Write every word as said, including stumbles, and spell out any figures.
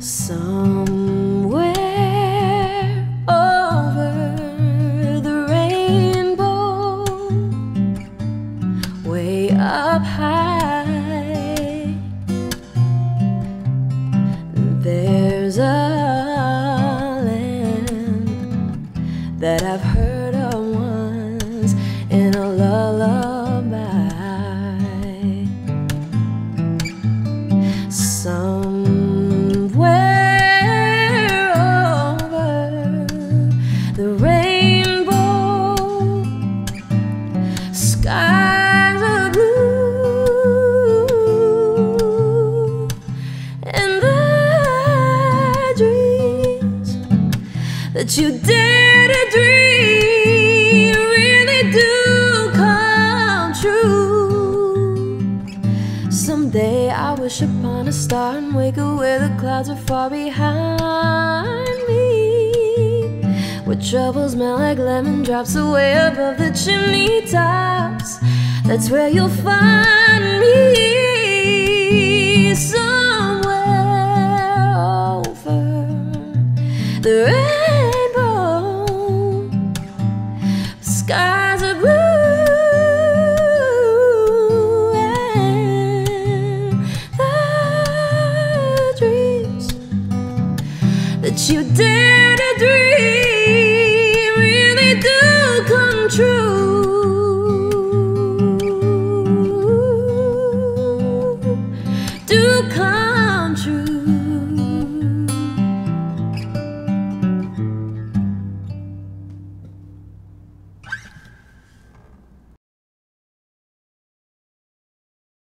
Somewhere over the rainbow, way up high, there's a land that I've heard of once in a lullaby. Somewhere over the rainbow, skies are blue, and the dreams that you dare to dream really do come true. Someday I wish upon a star and wake up where the clouds are far behind me, where troubles melt like lemon drops away above the chimney tops. That's where you'll find me, somewhere over the rainbow. Skies are blue, that you dare